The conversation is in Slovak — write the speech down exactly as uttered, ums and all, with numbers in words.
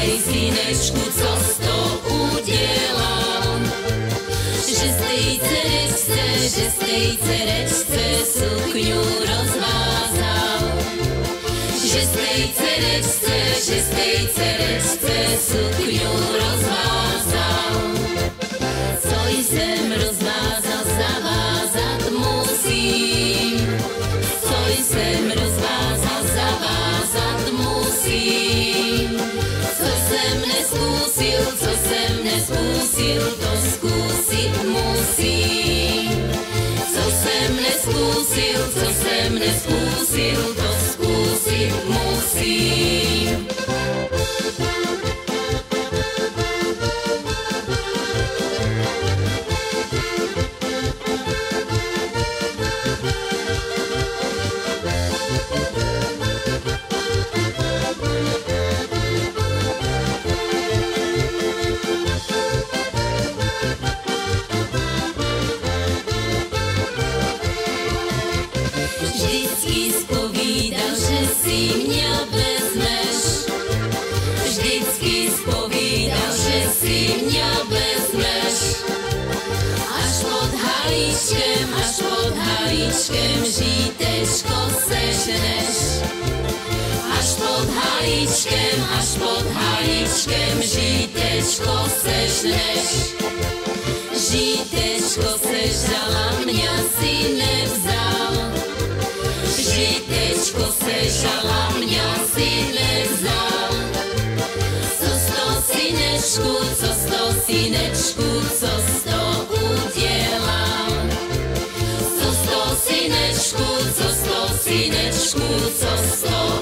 hej synečku, co sto udělal. Že z tej cerečce, že z tej cerečce sukňu rozvázal. Že z tej cerečce, že z tej cerečce sukňu rozvázal. Co jsem rozvázal, zavázat musím. Co jsem rozvázal, zavázat musím. Co jsem neskusil, co jsem neskusil, to zkusit musím. Co jsem neskusil, co jsem neskusil, to zkusit musím. Vždycky zpovídal, že si mě vezmeš. Vždycky zpovídal, že si mě vezmeš. Až pod halíčkem, až pod halíčkem žítečko sežneš. Až pod halíčkem, až pod halíčkem žítečko sežneš. Žítečko sežala, mě si nevzal. Žítečko sežala, mě si nevzal. Co sto synečku, co sto synečku, co sto udělal. Co sto synečku, co sto synečku, co sto